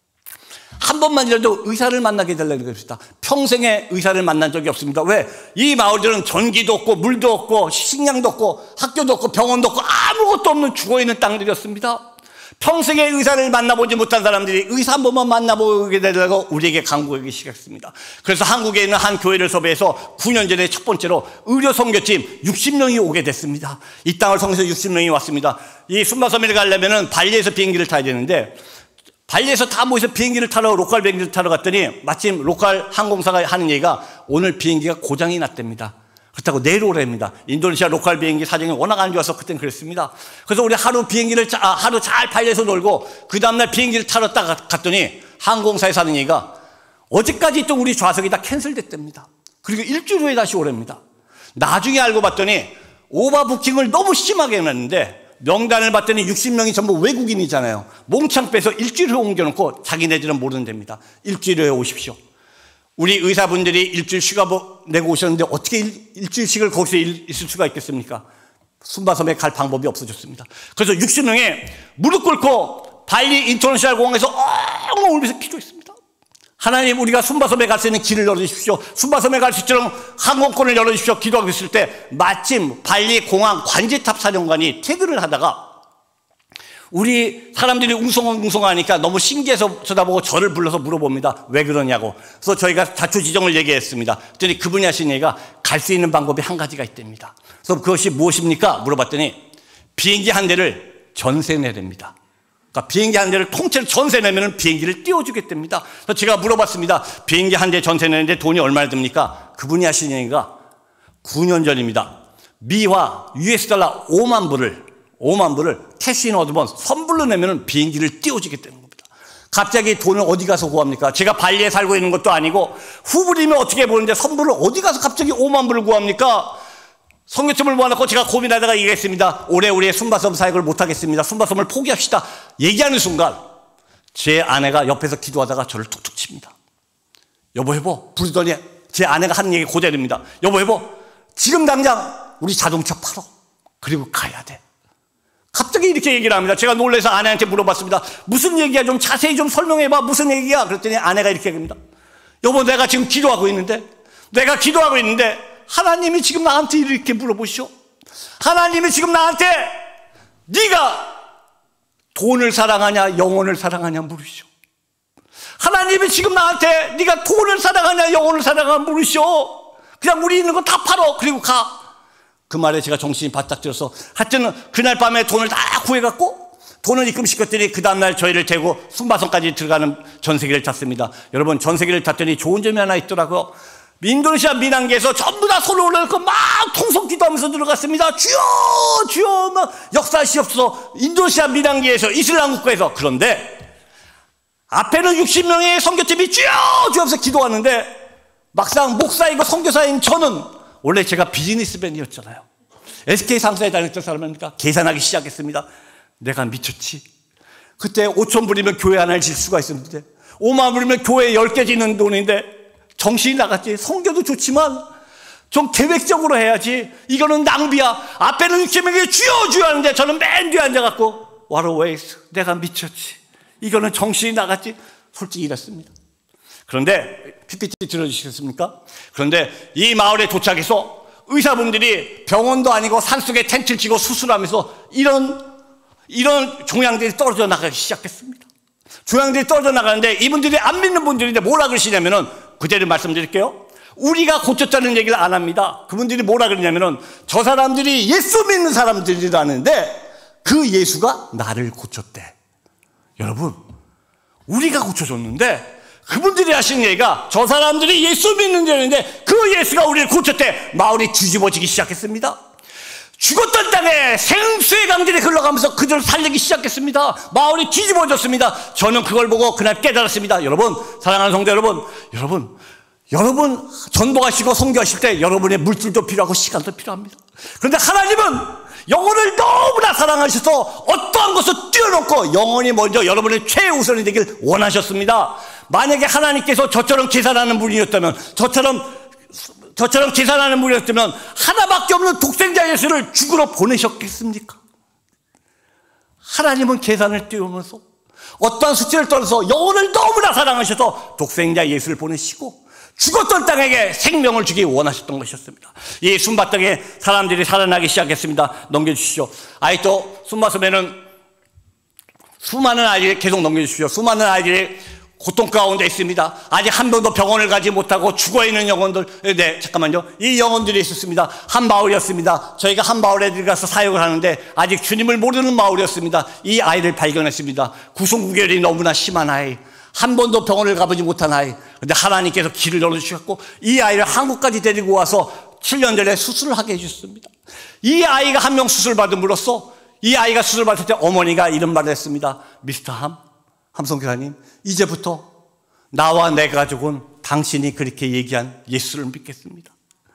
한 번만이라도 의사를 만나게 해달라는 것입니다. 평생에 의사를 만난 적이 없습니다. 왜? 이 마을들은 전기도 없고 물도 없고 식량도 없고 학교도 없고 병원도 없고 아무것도 없는 죽어있는 땅들이었습니다. 평생에 의사를 만나보지 못한 사람들이 의사 한 번만 만나보게 되려고 우리에게 강구하기 시작했습니다. 그래서 한국에 있는 한 교회를 섭외해서 구 년 전에 첫 번째로 의료 선교팀 육십 명이 오게 됐습니다. 이 땅을 통해서 육십 명이 왔습니다. 이 순바섬에 가려면 발리에서 비행기를 타야 되는데 발리에서 다 모여서 비행기를 타러 로컬 비행기를 타러 갔더니 마침 로컬 항공사가 하는 얘기가 오늘 비행기가 고장이 났답니다. 그렇다고 내려오랍니다. 인도네시아 로컬 비행기 사정이 워낙 안 좋아서 그때는 그랬습니다. 그래서 우리 하루 비행기를 아, 하루 잘 발려서 놀고 그 다음날 비행기를 타러 딱 갔더니 항공사에서 하는 얘기가 어제까지 있던 우리 좌석이 다 캔슬됐답니다. 그리고 일주일 후에 다시 오랍니다. 나중에 알고 봤더니 오버부킹을 너무 심하게 해놨는데 명단을 봤더니 육십 명이 전부 외국인이잖아요. 몽창 빼서 일주일 후에 옮겨놓고 자기네들은 모른답니다. 일주일 후에 오십시오. 우리 의사분들이 일주일 휴가 내고 오셨는데 어떻게 일, 일주일씩을 거기서 일, 있을 수가 있겠습니까? 순바섬에 갈 방법이 없어졌습니다. 그래서 육십 명이 무릎 꿇고 발리 인터내셔널 공항에서 엉엉 울면서 기도했습니다. 하나님, 우리가 순바섬에 갈 수 있는 길을 열어주십시오. 순바섬에 갈 수 있도록 항공권을 열어주십시오. 기도하고 있을 때 마침 발리 공항 관제탑 사령관이 퇴근을 하다가 우리 사람들이 웅성웅성하니까 너무 신기해서 쳐다보고 저를 불러서 물어봅니다. 왜 그러냐고. 그래서 저희가 자초지종을 얘기했습니다. 그랬더니 그분이 하신 얘기가 갈 수 있는 방법이 한 가지가 있답니다. 그래서 그것이 무엇입니까? 물어봤더니 비행기 한 대를 전세 내랍니다. 그러니까 비행기 한 대를 통째로 전세 내면 비행기를 띄워주겠답니다. 그래서 제가 물어봤습니다. 비행기 한 대 전세 내는데 돈이 얼마나 듭니까? 그분이 하신 얘기가 구 년 전입니다. 미화 유에스 달러 오만 불을 오만 불을 캐시인 얻으면 선불로 내면 비행기를 띄워주겠다는 겁니다. 갑자기 돈을 어디 가서 구합니까? 제가 발리에 살고 있는 것도 아니고 후불이면 어떻게 보는데 선불을 어디 가서 갑자기 오만 불을 구합니까? 선교팀을 모아놓고 제가 고민하다가 얘기했습니다. 올해 우리의 순바섬 사역을 못하겠습니다. 순바섬을 포기합시다. 얘기하는 순간 제 아내가 옆에서 기도하다가 저를 툭툭 칩니다. 여보 여보 부르더니 제 아내가 하는 얘기 그대로입니다. 여보 여보 지금 당장 우리 자동차 팔어. 그리고 가야 돼. 갑자기 이렇게 얘기를 합니다. 제가 놀라서 아내한테 물어봤습니다. 무슨 얘기야? 좀 자세히 좀 설명해봐. 무슨 얘기야? 그랬더니 아내가 이렇게 얘기합니다. 여보, 내가 지금 기도하고 있는데, 내가 기도하고 있는데, 하나님이 지금 나한테 이렇게 물어보시오. 하나님이 지금 나한테 네가 돈을 사랑하냐, 영혼을 사랑하냐 물으시오. 하나님이 지금 나한테 네가 돈을 사랑하냐, 영혼을 사랑하냐 물으시오. 그냥 우리 있는 거 다 팔어. 그리고 가. 그 말에 제가 정신이 바짝 들어서 하여튼 그날 밤에 돈을 다 구해갖고 돈을 입금시켰더니 그 다음날 저희를 대고 순바섬까지 들어가는 전세기를 탔습니다. 여러분, 전세기를 탔더니 좋은 점이 하나 있더라고요. 인도네시아 미낭계에서 전부 다 손을 올려놓고 막 통성 기도하면서 들어갔습니다. 주여 주여 막 역사하시옵소서. 인도네시아 미낭계에서 이슬람 국가에서. 그런데 앞에는 육십 명의 선교팀이 주여 주여 하면서 기도하는데 막상 목사이고 선교사인 저는 원래 제가 비즈니스맨이었잖아요. 에스케이 상사에 다녔던 사람이니까 계산하기 시작했습니다. 내가 미쳤지. 그때 오천 불이면 교회 하나를 질 수가 있었는데 오만 불이면 교회 열 개 지는 돈인데 정신이 나갔지. 성교도 좋지만 좀 계획적으로 해야지. 이거는 낭비야. 앞에는 이렇게 주여 주여 하는데 저는 맨 뒤에 앉아갖고 What a waste. 내가 미쳤지. 이거는 정신이 나갔지. 솔직히 이랬습니다. 그런데 피피티 들어주시겠습니까? 그런데 이 마을에 도착해서 의사분들이 병원도 아니고 산속에 텐트를 치고 수술하면서 이런 이런 종양들이 떨어져 나가기 시작했습니다. 종양들이 떨어져 나가는데 이분들이 안 믿는 분들인데 뭐라 그러시냐면은 그대로 말씀드릴게요. 우리가 고쳤다는 얘기를 안 합니다. 그분들이 뭐라 그러냐면은 저 사람들이 예수 믿는 사람들이라는데 그 예수가 나를 고쳤대. 여러분, 우리가 고쳐줬는데 그분들이 하신 얘기가 저 사람들이 예수 믿는 자인데 그 예수가 우리를 고쳤대. 마을이 뒤집어지기 시작했습니다. 죽었던 땅에 생수의 강들이 흘러가면서 그들을 살리기 시작했습니다. 마을이 뒤집어졌습니다. 저는 그걸 보고 그날 깨달았습니다. 여러분, 사랑하는 성도 여러분, 여러분, 여러분 전도하시고 선교하실 때 여러분의 물질도 필요하고 시간도 필요합니다. 그런데 하나님은 영혼을 너무나 사랑하셔서 어떠한 것을 뛰어넘고 영혼이 먼저 여러분의 최우선이 되길 원하셨습니다. 만약에 하나님께서 저처럼 계산하는 분이었다면, 저처럼 저처럼 계산하는 분이었다면 하나밖에 없는 독생자 예수를 죽으러 보내셨겠습니까? 하나님은 계산을 뛰어넘어서 어떠한 수치를 떠나서 영혼을 너무나 사랑하셔서 독생자 예수를 보내시고 죽었던 땅에게 생명을 주기 원하셨던 것이었습니다. 이 숨바닥에 사람들이 살아나기 시작했습니다. 넘겨주시죠. 아직도 숨바섬에는 수많은 아이들이 계속 넘겨주십시오. 수많은 아이들이 고통 가운데 있습니다. 아직 한 번도 병원을 가지 못하고 죽어있는 영혼들. 네, 잠깐만요. 이 영혼들이 있었습니다. 한 마을이었습니다. 저희가 한 마을에 들어가서 사역을 하는데 아직 주님을 모르는 마을이었습니다. 이 아이를 발견했습니다. 구성구결이 너무나 심한 아이, 한 번도 병원을 가보지 못한 아이. 근데 하나님께서 길을 열어주셨고 이 아이를 한국까지 데리고 와서 칠 년 전에 수술을 하게 해주셨습니다. 이 아이가 한 명 수술 받음으로써 이 아이가 수술 받을 때 어머니가 이런 말을 했습니다. 미스터 함, 함성교사님, 이제부터 나와 내 가족은 당신이 그렇게 얘기한 예수를 믿겠습니다.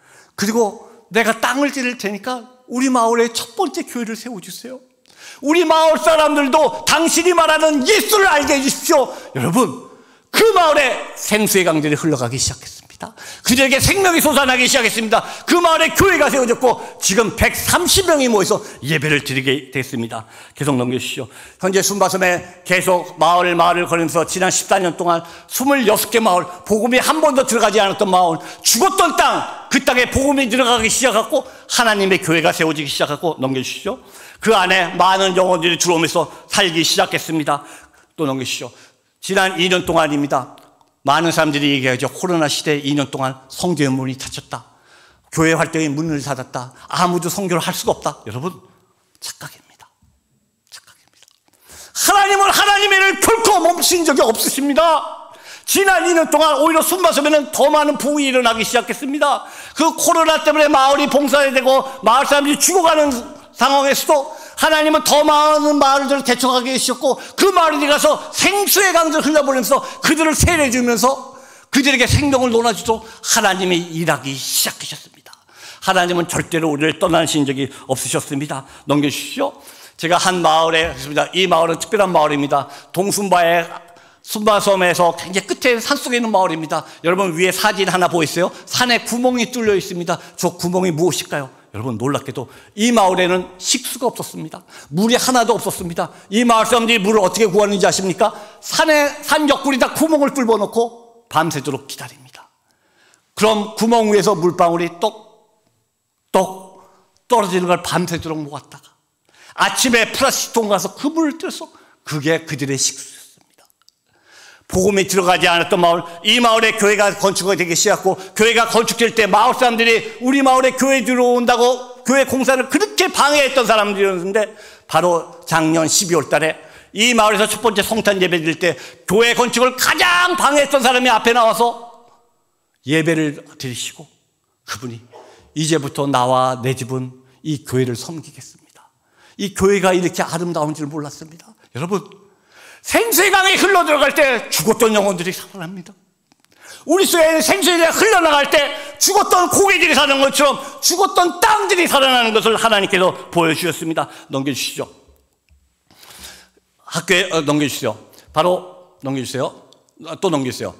그리고 내가 땅을 지를 테니까 우리 마을에 첫 번째 교회를 세워주세요. 우리 마을 사람들도 당신이 말하는 예수를 알게 해주십시오. 여러분, 그 마을에 생수의 강들이 흘러가기 시작했습니다. 그들에게 생명이 솟아나기 시작했습니다. 그 마을에 교회가 세워졌고 지금 백삼십 명이 모여서 예배를 드리게 됐습니다. 계속 넘겨주시죠. 현재 순바섬에 계속 마을 마을을 걸으면서 지난 십사 년 동안 스물여섯 개 마을, 복음이 한 번도 들어가지 않았던 마을, 죽었던 땅, 그 땅에 복음이 들어가기 시작하고 하나님의 교회가 세워지기 시작하고, 넘겨주시죠. 그 안에 많은 영혼들이 들어오면서 살기 시작했습니다. 또 넘겨주시죠. 지난 이 년 동안입니다. 많은 사람들이 얘기하죠. 코로나 시대에 이 년 동안 성교의 문이 닫혔다. 교회 활동의 문을 닫았다. 아무도 성교를 할 수가 없다. 여러분, 착각입니다. 착각입니다. 하나님은 하나님의 일을 결코 멈춘 적이 없으십니다. 지난 이 년 동안 오히려 순바섬에는 더 많은 부흥이 일어나기 시작했습니다. 그 코로나 때문에 마을이 봉사되고 마을 사람들이 죽어가는 상황에서도 하나님은 더 많은 마을들을 개척하게 해주셨고 그 마을에 가서 생수의 강들을 흘려보내면서 그들을 세례해주면서 그들에게 생명을 논아주도록 하나님이 일하기 시작하셨습니다. 하나님은 절대로 우리를 떠나신 적이 없으셨습니다. 넘겨주시죠. 제가 한 마을에 있습니다. 이 마을은 특별한 마을입니다. 동순바의 순바섬에서 굉장히 끝에 산속에 있는 마을입니다. 여러분, 위에 사진 하나 보이세요? 산에 구멍이 뚫려 있습니다. 저 구멍이 무엇일까요? 여러분, 놀랍게도 이 마을에는 식수가 없었습니다. 물이 하나도 없었습니다. 이 마을 사람들이 물을 어떻게 구하는지 아십니까? 산에, 산 옆구리에다 구멍을 뚫어 놓고 밤새도록 기다립니다. 그럼 구멍 위에서 물방울이 똑똑 떨어지는 걸 밤새도록 모았다가 아침에 플라스틱통 가서 그 물을 떼서 그게 그들의 식수였습니다. 복음이 들어가지 않았던 마을, 이 마을에 교회가 건축이 되기 시작했고 교회가 건축될 때 마을 사람들이 우리 마을에 교회 들어온다고 교회 공사를 그렇게 방해했던 사람들이었는데 바로 작년 십이월 달에 이 마을에서 첫 번째 성탄 예배 드릴 때 교회 건축을 가장 방해했던 사람이 앞에 나와서 예배를 드리시고 그분이 이제부터 나와 내 집은 이 교회를 섬기겠습니다. 이 교회가 이렇게 아름다운 줄 몰랐습니다. 여러분, 생수의 강에 흘러 들어갈 때 죽었던 영혼들이 살아납니다. 우리 속에 생수가 흘러나갈 때 죽었던 고기들이 사는 것처럼 죽었던 땅들이 살아나는 것을 하나님께서 보여주셨습니다. 넘겨주시죠. 학교에 어, 넘겨주세요. 바로 넘겨주세요. 또 넘겨주세요.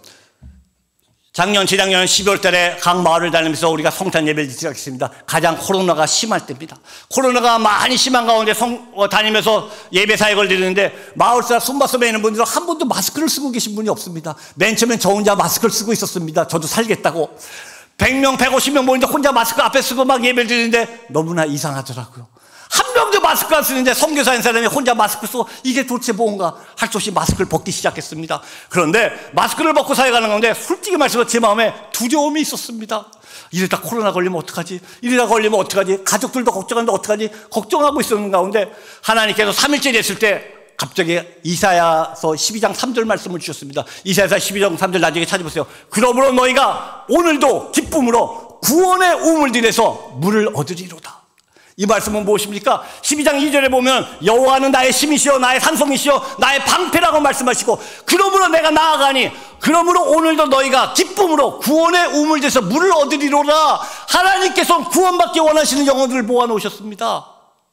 작년, 재작년 십이월 달에 각 마을을 다니면서 우리가 성탄 예배를 시작했습니다. 가장 코로나가 심할 때입니다. 코로나가 많이 심한 가운데 성, 어, 다니면서 예배 사역을 드리는데 마을사 숨바섬에 있는 분들은 한 번도 마스크를 쓰고 계신 분이 없습니다. 맨 처음엔 저 혼자 마스크를 쓰고 있었습니다. 저도 살겠다고. 백 명, 백오십 명 모이는데 혼자 마스크 앞에 쓰고 막 예배를 드리는데 너무나 이상하더라고요. 한 명도 마스크 안 쓰는데 선교사인 사람이 혼자 마스크 쓰고 이게 도대체 뭔가 할 수 없이 마스크를 벗기 시작했습니다. 그런데 마스크를 벗고 사역하는 가운데 솔직히 말해서 제 마음에 두려움이 있었습니다. 이러다 코로나 걸리면 어떡하지? 이러다 걸리면 어떡하지? 가족들도 걱정하는데 어떡하지? 걱정하고 있었는 가운데 하나님께서 삼 일째 됐을 때 갑자기 이사야서 십이 장 삼 절 말씀을 주셨습니다. 이사야서 십이 장 삼 절 나중에 찾아보세요. 그러므로 너희가 오늘도 기쁨으로 구원의 우물들에서 물을 얻으리로다. 이 말씀은 무엇입니까? 십이 장 이 절에 보면 여호와는 나의 힘이시여 나의 산성이시여 나의 방패라고 말씀하시고 그러므로 내가 나아가니 그러므로 오늘도 너희가 기쁨으로 구원의 우물에서 물을 얻으리로라. 하나님께서 구원받기 원하시는 영혼들을 모아놓으셨습니다.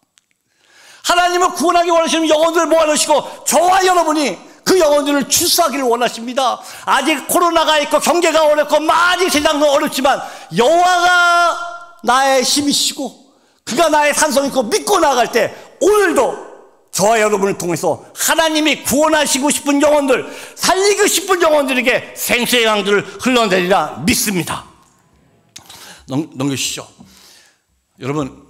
하나님은 구원하기 원하시는 영혼들을 모아놓으시고 저와 여러분이 그 영혼들을 출소하기를 원하십니다. 아직 코로나가 있고 경제가 어렵고 많이 세상은 어렵지만 여호와가 나의 힘이시고 그가 나의 산성이고 믿고 나아갈 때 오늘도 저와 여러분을 통해서 하나님이 구원하시고 싶은 영혼들, 살리고 싶은 영혼들에게 생수의 강들을 흘러내리라 믿습니다. 넘, 넘겨주시죠. 여러분,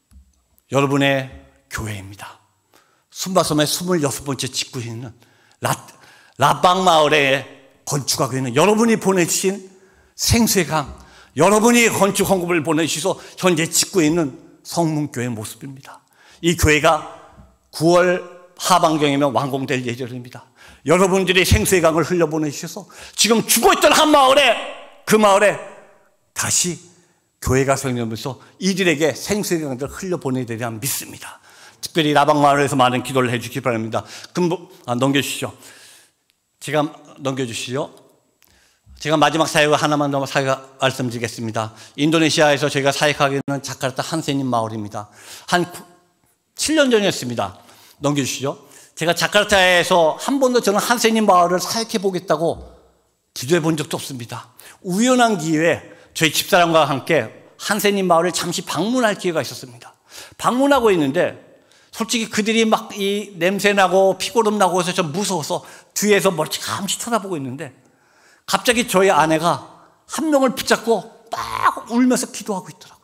여러분의 교회입니다. 순바섬의 스물여섯 번째 짓고 있는 라, 라방 마을에 건축하고 있는 여러분이 보내주신 생수의 강, 여러분이 건축 헌금을 보내주셔서 현재 짓고 있는 성문교회의 모습입니다. 이 교회가 구월 하반경이면 완공될 예정입니다. 여러분들이 생수의 강을 흘려보내주셔서 지금 죽어있던 한 마을에 그 마을에 다시 교회가 생기면서 이들에게 생수의 강을 흘려보내야 믿습니다. 특별히 라방마을에서 많은 기도를 해주시기 바랍니다. 금부, 아, 넘겨주시죠. 제가 넘겨주시죠. 제가 마지막 사역 하나만 더 사역 말씀드리겠습니다. 인도네시아에서 저희가 사역하고 있는 자카르타 한세님 마을입니다. 한 칠 년 전이었습니다. 넘겨주시죠. 제가 자카르타에서 한 번도 저는 한세님 마을을 사역해 보겠다고 기도해 본 적도 없습니다. 우연한 기회에 저희 집사람과 함께 한세님 마을을 잠시 방문할 기회가 있었습니다. 방문하고 있는데 솔직히 그들이 막 이 냄새나고 피고름 나고 해서 좀 무서워서 뒤에서 멀찌감치 쳐다보고 있는데 갑자기 저희 아내가 한 명을 붙잡고 막 울면서 기도하고 있더라고요.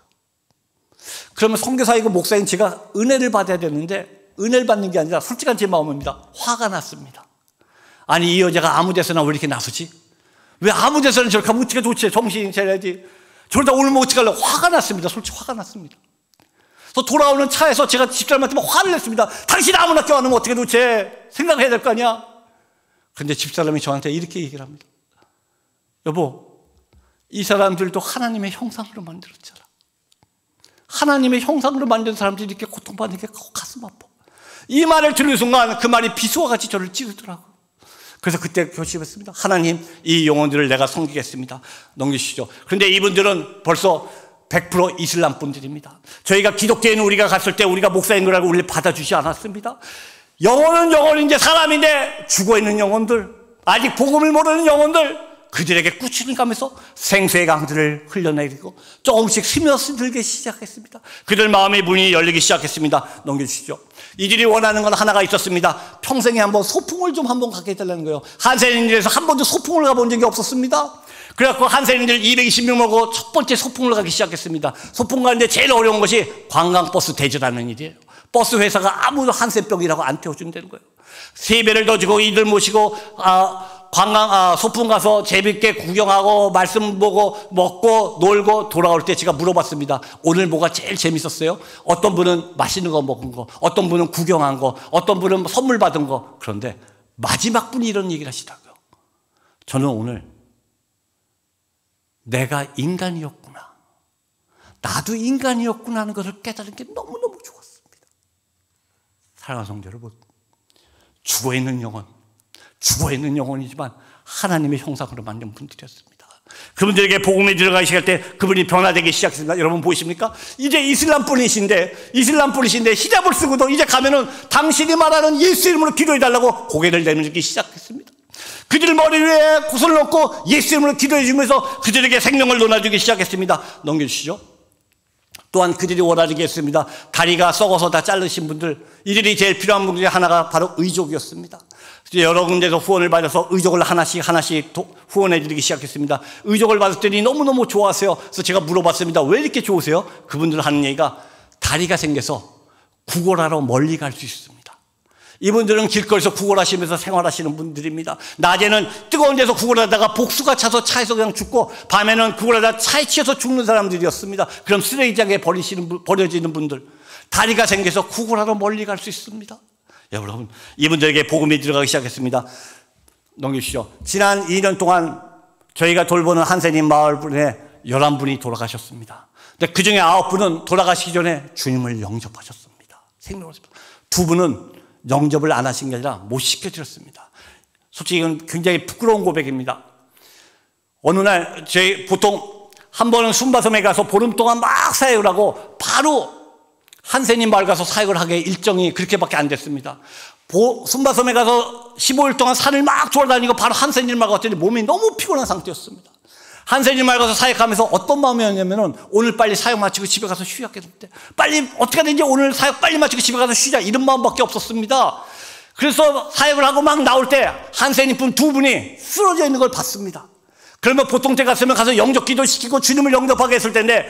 그러면 선교사이고 목사인 제가 은혜를 받아야 되는데 은혜를 받는 게 아니라 솔직한 제 마음입니다. 화가 났습니다. 아니 이 여자가 아무 데서나 왜 이렇게 나서지? 왜 아무 데서나 저렇게 하면 어떻게 좋지? 정신이 차려야지. 저러다 울면 어떡할래? 화가 났습니다. 솔직히 화가 났습니다. 그래서 돌아오는 차에서 제가 집사람한테 막 화를 냈습니다. 당신 아무나 껴안으면 어떻게 도대체 생각해야 될 거 아니야? 그런데 집사람이 저한테 이렇게 얘기를 합니다. 여보, 이 사람들도 하나님의 형상으로 만들었잖아. 하나님의 형상으로 만든 사람들이 이렇게 고통받는 게 가슴 아파. 이 말을 들은 순간 그 말이 비수와 같이 저를 찌르더라고요. 그래서 그때 결심했습니다. 하나님, 이 영혼들을 내가 섬기겠습니다. 넘기시죠. 그런데 이분들은 벌써 백 퍼센트 이슬람 분들입니다. 저희가 기독교인 우리가 갔을 때 우리가 목사인 걸 알고 우리를 받아주지 않았습니다. 영혼은 영혼인데 사람인데 죽어있는 영혼들, 아직 복음을 모르는 영혼들, 그들에게 꾸준히 가면서 생수의 강들을 흘려내리고 조금씩 스며들기 시작했습니다. 그들 마음의 문이 열리기 시작했습니다. 넘겨주시죠. 이들이 원하는 건 하나가 있었습니다. 평생에 한번 소풍을 좀 한번 가게 해달라는 거예요. 한세인들에서 한 번도 소풍을 가본 적이 없었습니다. 그래갖고 한세인들 이백이십 명 먹고 첫 번째 소풍을 가기 시작했습니다. 소풍 가는데 제일 어려운 것이 관광버스 대절하는 일이에요. 버스 회사가 아무도 한세병이라고 안 태워준다는 거예요. 세배를 더 주고 이들 모시고 아, 관광, 아, 소풍 가서 재밌게 구경하고 말씀 보고 먹고 놀고 돌아올 때 제가 물어봤습니다. 오늘 뭐가 제일 재밌었어요? 어떤 분은 맛있는 거 먹은 거, 어떤 분은 구경한 거, 어떤 분은 선물 받은 거. 그런데 마지막 분이 이런 얘기를 하시더라고요. 저는 오늘 내가 인간이었구나, 나도 인간이었구나 하는 것을 깨달은 게 너무너무 좋았습니다. 사랑하는 성도 여러분, 죽어있는 영혼, 죽어있는 영혼이지만 하나님의 형상으로 만든 분들이었습니다. 그분들에게 복음에 들어가실 때 그분이 변화되기 시작했습니다. 여러분 보이십니까? 이제 이슬람 분이신데 이슬람 분이신데 히잡을 쓰고도 이제 가면은 당신이 말하는 예수 이름으로 기도해달라고 고개를 내밀기 시작했습니다. 그들 머리 위에 손을 놓고 예수 이름으로 기도해 주면서 그들에게 생명을 논아주기 시작했습니다. 넘겨주시죠. 또한 그들이 원하게 했습니다. 다리가 썩어서 다 자르신 분들, 이들이 제일 필요한 분 중에 하나가 바로 의족이었습니다. 여러 군데서 후원을 받아서 의족을 하나씩 하나씩 후원해 드리기 시작했습니다. 의족을 받았더니 너무너무 좋아하세요. 그래서 제가 물어봤습니다. 왜 이렇게 좋으세요? 그분들 하는 얘기가 다리가 생겨서 구걸하러 멀리 갈 수 있습니다. 이분들은 길거리에서 구걸하시면서 생활하시는 분들입니다. 낮에는 뜨거운 데서 구걸하다가 복수가 차서 차에서 그냥 죽고, 밤에는 구걸하다가 차에 치여서 죽는 사람들이었습니다. 그럼 쓰레기장에 버리시는, 버려지는 분들, 다리가 생겨서 구걸하러 멀리 갈 수 있습니다. 여러분, 이분들에게 복음이 들어가기 시작했습니다. 넘기시죠. 지난 이 년 동안 저희가 돌보는 한센인 마을 분에 열한 분이 돌아가셨습니다. 근데 그 중에 아홉 분은 돌아가시기 전에 주님을 영접하셨습니다. 생명을. 두 분은 영접을 안 하신 게 아니라 못 시켜드렸습니다. 솔직히 이건 굉장히 부끄러운 고백입니다. 어느 날, 저희 보통 한 번은 순바섬에 가서 보름 동안 막 사역을 하고 바로 한센인 마을 가서 사역을 하게 일정이 그렇게밖에 안 됐습니다. 보, 순바섬에 가서 십오 일 동안 산을 막 돌아다니고 바로 한센인 마을 갔더니 몸이 너무 피곤한 상태였습니다. 한센인 마을 가서 사역하면서 어떤 마음이었냐면은 오늘 빨리 사역 마치고 집에 가서 쉬었겠는데, 빨리 어떻게 하든지 오늘 사역 빨리 마치고 집에 가서 쉬자, 이런 마음밖에 없었습니다. 그래서 사역을 하고 막 나올 때 한센인 분 두 분이 쓰러져 있는 걸 봤습니다. 그러면 보통 때 갔으면 가서 영접 기도 시키고 주님을 영접하게 했을 텐데,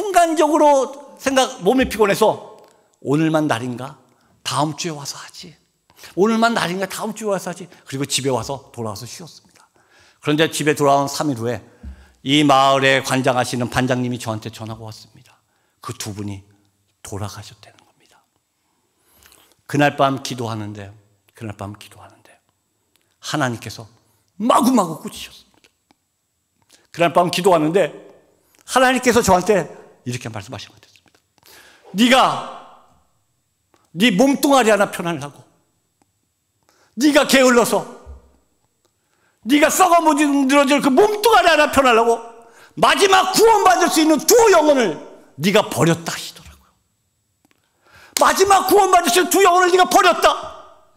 순간적으로 생각, 몸이 피곤해서 오늘만 날인가? 다음 주에 와서 하지. 오늘만 날인가? 다음 주에 와서 하지. 그리고 집에 와서 돌아와서 쉬었습니다. 그런데 집에 돌아온 삼 일 후에 이 마을에 관장하시는 반장님이 저한테 전화가 왔습니다. 그 두 분이 돌아가셨다는 겁니다. 그날 밤 기도하는데, 그날 밤 기도하는데 하나님께서 마구마구 꾸짖으셨습니다. 그날 밤 기도하는데 하나님께서 저한테 이렇게 말씀하신 것 같습니다. 네가 네 몸뚱아리 하나 편하려고, 네가 게을러서 네가 썩어 무너질 그 몸뚱아리 하나 편하려고 마지막 구원받을 수 있는 두 영혼을 네가 버렸다 하시더라고요. 마지막 구원받을 수 있는 두 영혼을 네가 버렸다.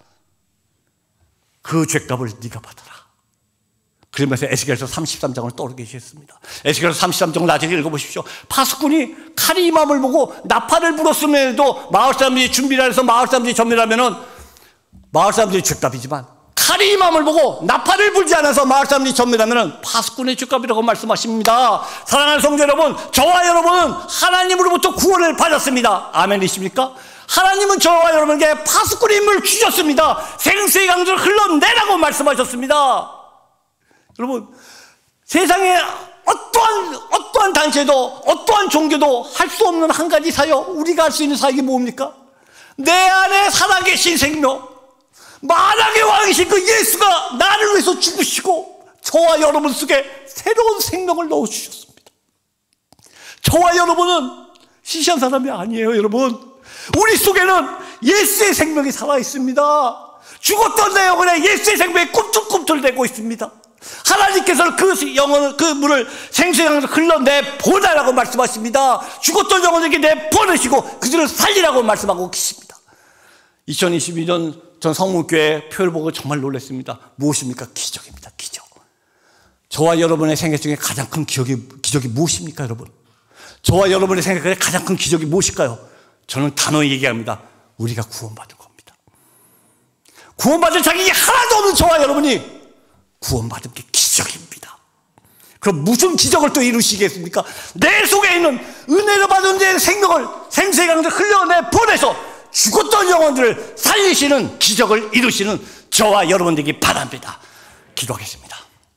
그 죄값을 네가 받아라. 그러면서 에스겔서 삼십삼 장을 떠오르게 하셨습니다. 에스겔서 삼십삼 장을 나중에 읽어보십시오. 파수꾼이 칼이 이 마음을 보고 나팔을 불었음에도 마을 사람들이 준비를 해서 마을 사람들이 전멸하면은 마을 사람들이 죄값이지만, 칼이 이 마음을 보고 나팔을 불지 않아서 마을 사람들이 전멸하면은 파수꾼의 죄값이라고 말씀하십니다. 사랑하는 성도 여러분, 저와 여러분은 하나님으로부터 구원을 받았습니다. 아멘이십니까? 하나님은 저와 여러분에게 파수꾼의 힘을 주셨습니다. 생수의 강물을 흘러내라고 말씀하셨습니다. 여러분, 세상에 어떠한 어떠한 단체도 어떠한 종교도 할 수 없는 한 가지 사역, 우리가 할 수 있는 사역이 뭡니까? 내 안에 살아계신 생명, 만왕의 왕이신 그 예수가 나를 위해서 죽으시고 저와 여러분 속에 새로운 생명을 넣어주셨습니다. 저와 여러분은 시시한 사람이 아니에요. 여러분, 우리 속에는 예수의 생명이 살아있습니다. 죽었던 내 영혼에 예수의 생명이 꿈틀꿈틀대고 있습니다. 하나님께서는 그 영혼을, 그 물을 생수의 강으로 흘러내 보내라고 말씀하십니다. 죽었던 영혼에게 내보내시고 그들을 살리라고 말씀하고 계십니다. 이천이십이 년 전 성문교회 표를 보고 정말 놀랐습니다. 무엇입니까? 기적입니다. 기적. 저와 여러분의 생애 중에 가장 큰 기적이, 기적이 무엇입니까, 여러분? 저와 여러분의 생애 중에 가장 큰 기적이 무엇일까요? 저는 단호히 얘기합니다. 우리가 구원받은 겁니다. 구원받을 자격이 하나도 없는 저와 여러분이 구원받은 게 기적입니다. 그럼 무슨 기적을 또 이루시겠습니까? 내 속에 있는 은혜로 받은 내 생명을 생수의 강으로 흘려내 보내서 죽었던 영혼들을 살리시는 기적을 이루시는 저와 여러분 되기 바랍니다. 기도하겠습니다.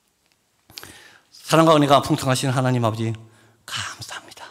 사랑과 은혜가 풍성하신 하나님 아버지, 감사합니다.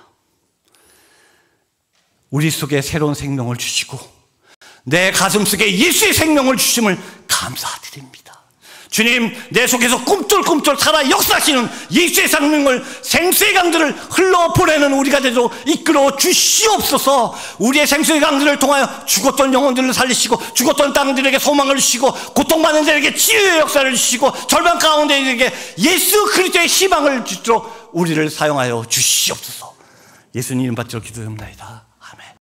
우리 속에 새로운 생명을 주시고 내 가슴 속에 예수의 생명을 주심을 감사드립니다. 주님, 내 속에서 꿈틀꿈틀 살아 역사하시는 예수의 생명을, 생수의 강들을 흘러보내는 우리가 되도록 이끌어 주시옵소서. 우리의 생수의 강들을 통하여 죽었던 영혼들을 살리시고, 죽었던 땅들에게 소망을 주시고, 고통받는 자에게 치유의 역사를 주시고, 절망 가운데 이들에게 예수 그리스도의 희망을 주도록 우리를 사용하여 주시옵소서. 예수님 이름 받들어 기도합니다.